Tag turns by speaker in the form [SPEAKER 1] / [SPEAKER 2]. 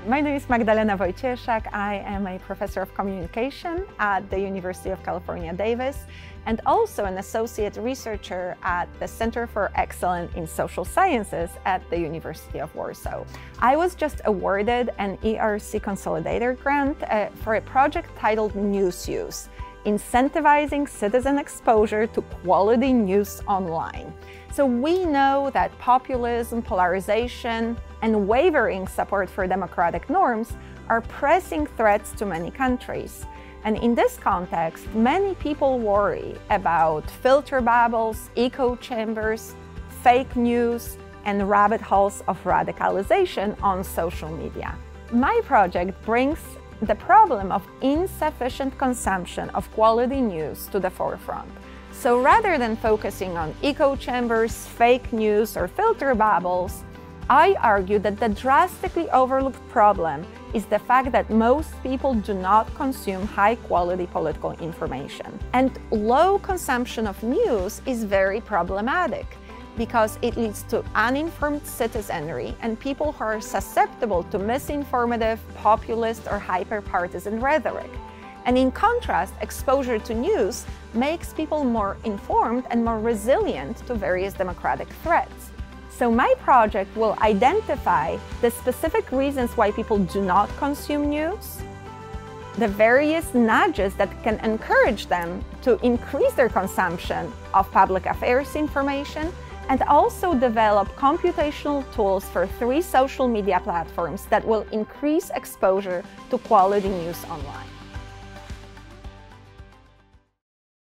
[SPEAKER 1] My name is Magdalena Wojcieszak. I am a professor of communication at the University of California, Davis, and also an associate researcher at the Center for Excellence in Social Sciences at the University of Warsaw. I was just awarded an ERC Consolidator grant for a project titled News Use, Incentivizing Citizen Exposure to Quality News Online. So we know that populism, polarization, and wavering support for democratic norms are pressing threats to many countries. And in this context, many people worry about filter bubbles, echo chambers, fake news, and rabbit holes of radicalization on social media. My project brings the problem of insufficient consumption of quality news to the forefront. So rather than focusing on echo chambers, fake news, or filter bubbles, I argue that the drastically overlooked problem is the fact that most people do not consume high-quality political information. And low consumption of news is very problematic because it leads to uninformed citizenry and people who are susceptible to misinformative, populist, or hyper-partisan rhetoric. And in contrast, exposure to news makes people more informed and more resilient to various democratic threats. So my project will identify the specific reasons why people do not consume news, the various nudges that can encourage them to increase their consumption of public affairs information, and also develop computational tools for 3 social media platforms that will increase exposure to quality news online.